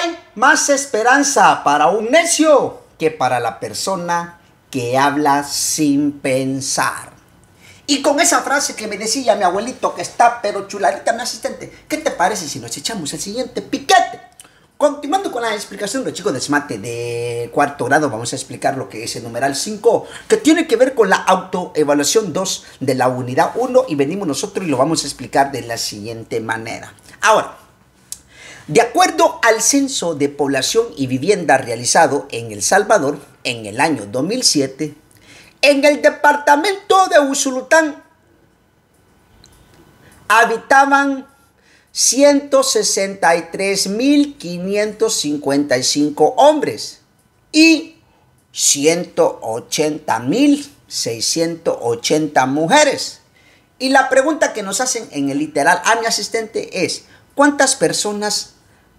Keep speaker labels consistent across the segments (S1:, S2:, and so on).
S1: hay más esperanza para un necio que para la persona que habla sin pensar. Y con esa frase que me decía mi abuelito, que está pero chuladita, mi asistente, ¿qué te parece si nos echamos el siguiente piquete? Continuando con la explicación de los chicos de SMATE de cuarto grado, vamos a explicar lo que es el numeral 5, que tiene que ver con la autoevaluación 2 de la unidad 1, y venimos nosotros y lo vamos a explicar de la siguiente manera. Ahora, de acuerdo al Censo de Población y Vivienda realizado en El Salvador en el año 2007, en el departamento de Usulután habitaban 163.555 hombres y 180.680 mujeres. Y la pregunta que nos hacen en el literal a mi asistente es: ¿cuántas personas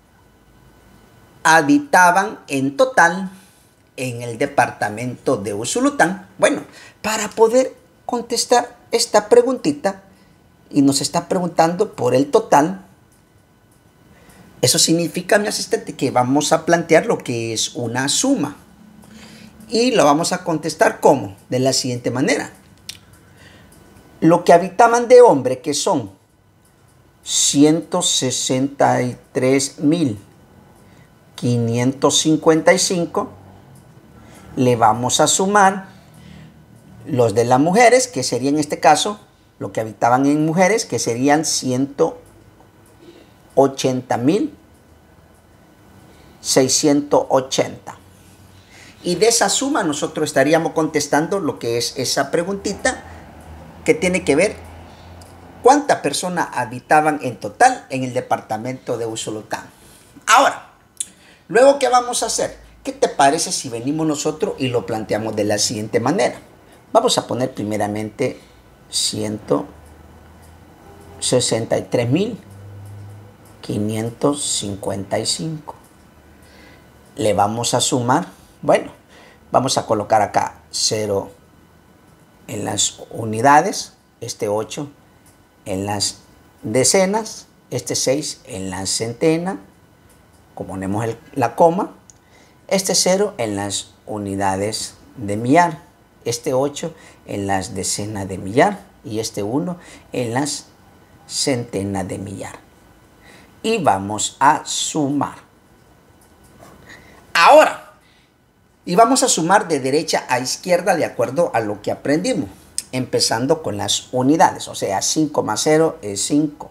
S1: habitaban en total en el departamento de Usulután? Bueno, para poder contestar esta preguntita, y nos está preguntando por el total, eso significa, mi asistente, que vamos a plantear lo que es una suma. Y lo vamos a contestar ¿cómo? De la siguiente manera. Lo que habitaban de hombre, que son 163.555, le vamos a sumar los de las mujeres, que sería en este caso, lo que habitaban en mujeres, que serían 180.680. Y de esa suma nosotros estaríamos contestando lo que es esa preguntita, que tiene que ver cuántas personas habitaban en total en el departamento de Usulután. Ahora, luego, ¿qué vamos a hacer? ¿Qué te parece si venimos nosotros y lo planteamos de la siguiente manera? Vamos a poner primeramente 163.555. Le vamos a sumar, bueno, vamos a colocar acá 0 en las unidades, este 8 en las decenas, este 6 en la centena, ponemos la coma, este 0 en las unidades de millar, este 8 en las decenas de millar y este 1 en las centenas de millar. Y vamos a sumar. Ahora, y vamos a sumar de derecha a izquierda de acuerdo a lo que aprendimos, empezando con las unidades, o sea, 5 más 0 es 5.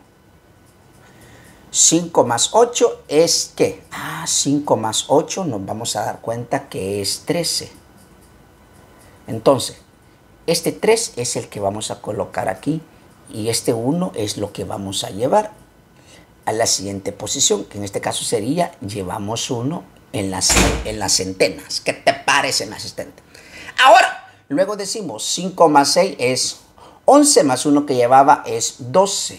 S1: 5 más 8 es ¿qué? 5 más 8 nos vamos a dar cuenta que es 13. Entonces, este 3 es el que vamos a colocar aquí y este 1 es lo que vamos a llevar a la siguiente posición, que en este caso sería, llevamos 1 en las centenas. ¿Qué te parece, mi asistente? Ahora, luego decimos 5 más 6 es 11 más 1 que llevaba es 12.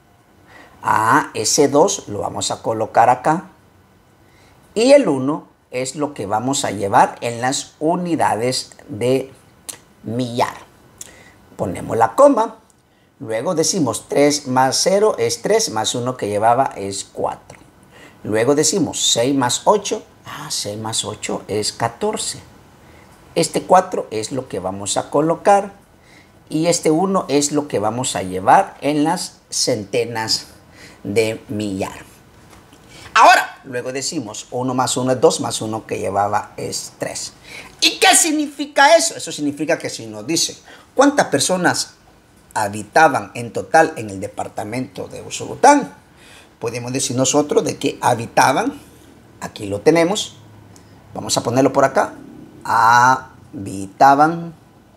S1: Ese 2 lo vamos a colocar acá. Y el 1 es lo que vamos a llevar en las unidades de millar. Ponemos la coma. Luego decimos 3 más 0 es 3 más 1 que llevaba es 4. Luego decimos 6 más 8. 6 más 8 es 14. Este 4 es lo que vamos a colocar. Y este 1 es lo que vamos a llevar en las centenas de millar. Ahora, luego decimos 1 más 1 es 2 más 1 que llevaba es 3. ¿Y qué significa eso? Eso significa que si nos dice cuántas personas habitaban en total en el departamento de Usulután, podemos decir nosotros de que habitaban, aquí lo tenemos, vamos a ponerlo por acá, habitaban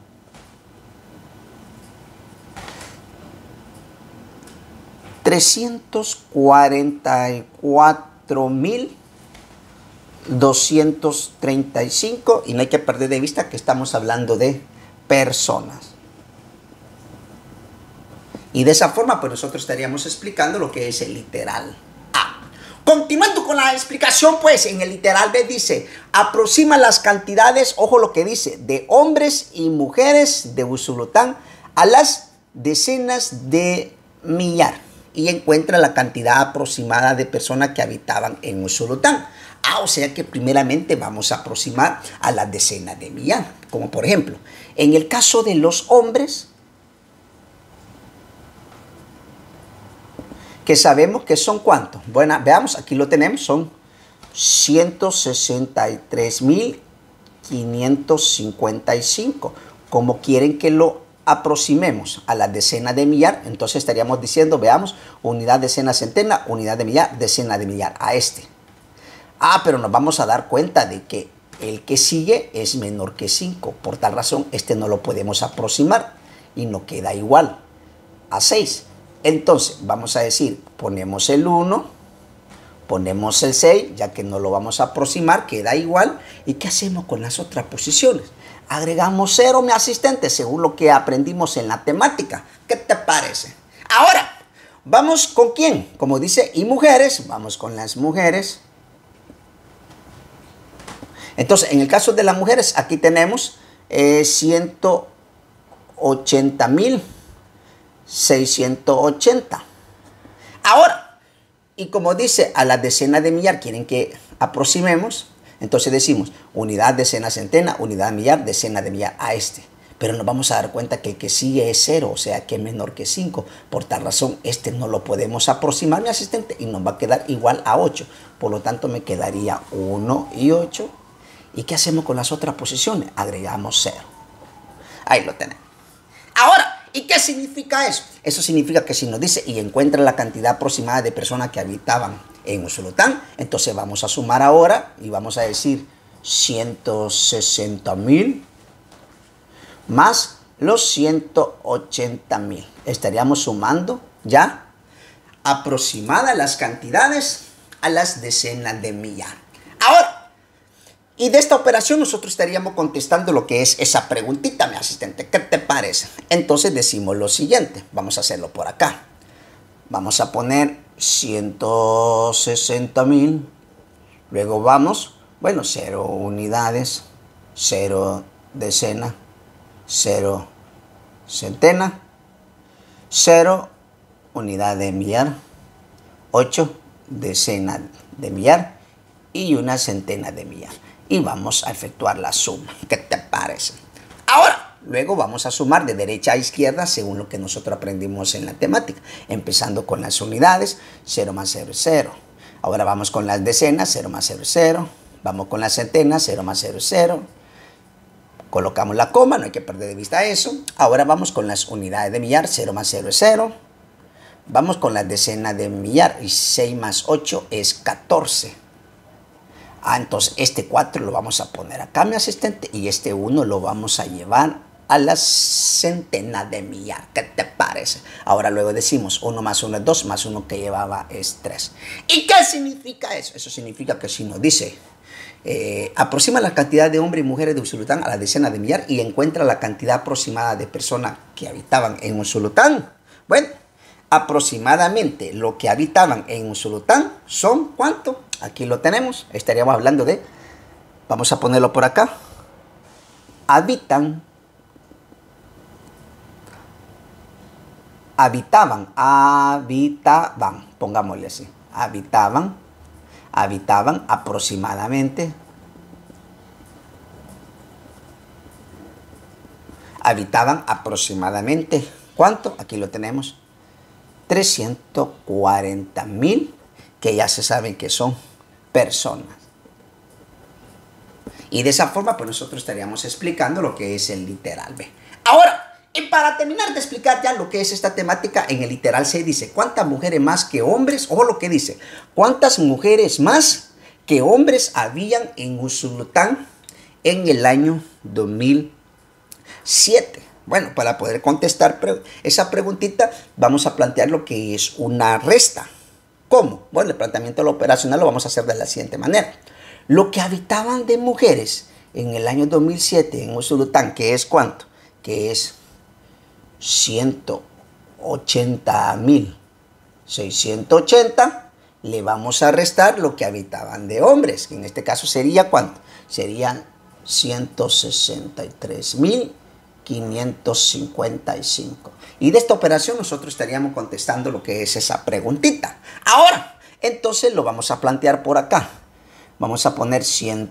S1: 344.235, y no hay que perder de vista que estamos hablando de personas. Y de esa forma, pues nosotros estaríamos explicando lo que es el literal A. Continuando con la explicación, pues en el literal B dice, aproxima las cantidades, ojo lo que dice, de hombres y mujeres de Usulután a las decenas de millar. y encuentra la cantidad aproximada de personas que habitaban en Usulután. O sea que primeramente vamos a aproximar a las decenas de millar. Como por ejemplo, en el caso de los hombres, que sabemos que son ¿cuántos? Bueno, veamos, aquí lo tenemos, son 163.555. Como quieren que lo aproximemos a las decenas de millar, entonces estaríamos diciendo, veamos, unidad, decena, centena, unidad de millar, decena de millar, a este. Pero nos vamos a dar cuenta de que el que sigue es menor que 5. Por tal razón, este no lo podemos aproximar y no queda igual a 6. Entonces, vamos a decir, ponemos el 1, ponemos el 6, ya que no lo vamos a aproximar, queda igual. ¿Y qué hacemos con las otras posiciones? Agregamos 0, mi asistente, según lo que aprendimos en la temática. ¿Qué te parece? Ahora, ¿vamos con quién? Como dice, y mujeres, vamos con las mujeres. Entonces, en el caso de las mujeres, aquí tenemos 180.680. Ahora, y como dice, a la decena de millar quieren que aproximemos, entonces decimos unidad, decena, centena, unidad, millar, decena de millar a este. Pero nos vamos a dar cuenta que el que sigue es 0, o sea que es menor que 5. Por tal razón, este no lo podemos aproximar, mi asistente, y nos va a quedar igual a 8. Por lo tanto, me quedaría 1 y 8. ¿Y qué hacemos con las otras posiciones? Agregamos 0. Ahí lo tenemos. Ahora, ¿y qué significa eso? Eso significa que si nos dice y encuentra la cantidad aproximada de personas que habitaban en Usulután, entonces vamos a sumar ahora y vamos a decir 160.000 más los 180.000. Estaríamos sumando ya aproximadas las cantidades a las decenas de millar. Ahora, y de esta operación nosotros estaríamos contestando lo que es esa preguntita, mi asistente. ¿Qué te parece? Entonces decimos lo siguiente. Vamos a hacerlo por acá. Vamos a poner 160.000. Luego vamos, 0 unidades, 0 decena, 0 centena, 0 unidad de millar, 8 decena de millar y una centena de millar. Y vamos a efectuar la suma. ¿Qué te parece? Ahora, luego vamos a sumar de derecha a izquierda según lo que nosotros aprendimos en la temática. Empezando con las unidades, 0 más 0 es 0. Ahora vamos con las decenas, 0 más 0 es 0. Vamos con las centenas, 0 más 0 es 0. Colocamos la coma, no hay que perder de vista eso. Ahora vamos con las unidades de millar, 0 más 0 es 0. Vamos con las decenas de millar y 6 más 8 es 14. Entonces este 4 lo vamos a poner acá, mi asistente, y este 1 lo vamos a llevar a la centena de millar. ¿Qué te parece? Ahora luego decimos 1 más 1 es 2, más 1 que llevaba es 3. ¿Y qué significa eso? Eso significa que si nos dice aproxima la cantidad de hombres y mujeres de Usulután a la decena de millar y encuentra la cantidad aproximada de personas que habitaban en Usulután. Bueno, aproximadamente lo que habitaban en Usulután son ¿cuánto? Aquí lo tenemos. Estaríamos hablando de, vamos a ponerlo por acá, habitaban, pongámosle así, habitaban aproximadamente, ¿cuánto? Aquí lo tenemos, 340.000, que ya se saben que son personas. Y de esa forma, pues nosotros estaríamos explicando lo que es el literal B. Ahora, y para terminar de explicar ya lo que es esta temática, en el literal C dice, ¿cuántas mujeres más que hombres? Ojo lo que dice, ¿cuántas mujeres más que hombres habían en Usulután en el año 2007? Bueno, para poder contestar esa preguntita, vamos a plantear lo que es una resta. ¿Cómo? Bueno, el planteamiento de lo operacional lo vamos a hacer de la siguiente manera. Lo que habitaban de mujeres en el año 2007 en Usulután, que es ¿cuánto? Que es 180.680, le vamos a restar lo que habitaban de hombres, que en este caso sería ¿cuánto? Serían 163.000 555. Y de esta operación nosotros estaríamos contestando lo que es esa preguntita. Ahora, entonces lo vamos a plantear por acá. Vamos a poner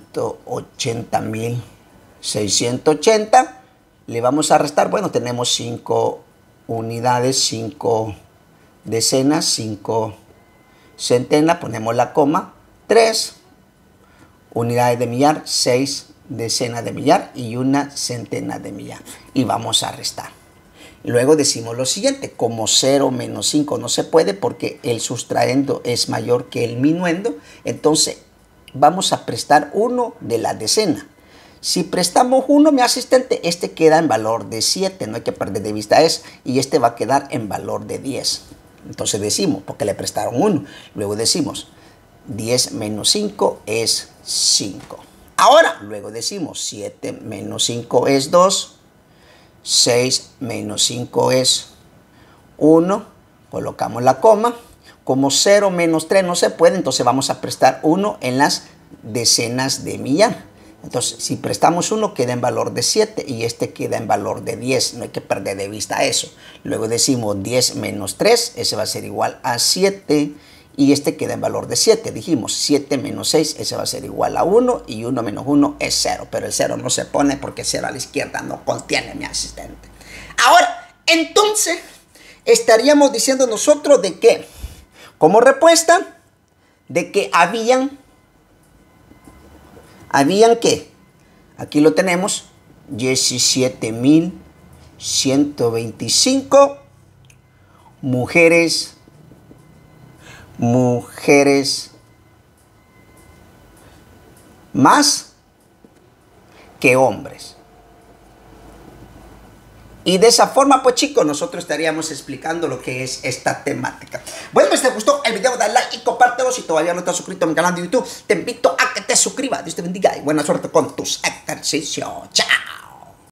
S1: 180.680. Le vamos a restar, bueno, tenemos 5 unidades, 5 decenas, 5 centenas, ponemos la coma, 3 unidades de millar, 6 decenas de millar y 1 centena de millar. Y vamos a restar. Luego decimos lo siguiente, como 0 menos 5 no se puede porque el sustraendo es mayor que el minuendo, entonces vamos a prestar 1 de la decena. Si prestamos 1, mi asistente, este queda en valor de 7, no hay que perder de vista eso, y este va a quedar en valor de 10. Entonces decimos, porque le prestaron 1, luego decimos 10 menos 5 es 5. Ahora, luego decimos 7 menos 5 es 2, 6 menos 5 es 1, colocamos la coma. Como 0 menos 3 no se puede, entonces vamos a prestar 1 en las decenas de millar. Entonces, si prestamos 1, queda en valor de 7 y este queda en valor de 10. No hay que perder de vista eso. Luego decimos 10 menos 3, ese va a ser igual a 7 y este queda en valor de 7. Dijimos 7 menos 6, ese va a ser igual a 1 y 1 menos 1 es 0. Pero el 0 no se pone porque 0 a la izquierda no contiene, mi asistente. Ahora, entonces, estaríamos diciendo nosotros de que, como respuesta, de que habían ¿qué? Aquí lo tenemos, 17.125 mujeres más que hombres. Y de esa forma, pues chicos, nosotros estaríamos explicando lo que es esta temática. Bueno, si te gustó el video, dale like y compártelo. Si todavía no estás suscrito a mi canal de YouTube, te invito a que te suscribas. Dios te bendiga y buena suerte con tus ejercicios. Chao.